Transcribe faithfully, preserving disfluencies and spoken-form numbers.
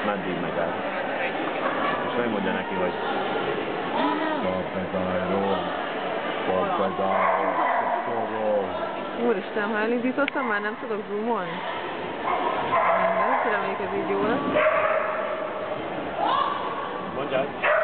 meddig megy el. És megmondja neki, hogy Kapd ez Daeron, kapd ez Daeron, forró. Úristen, ha elindítottam, már nem tudok zoomolni. Mindegy, reméljük ez így jó lesz. Mondjad!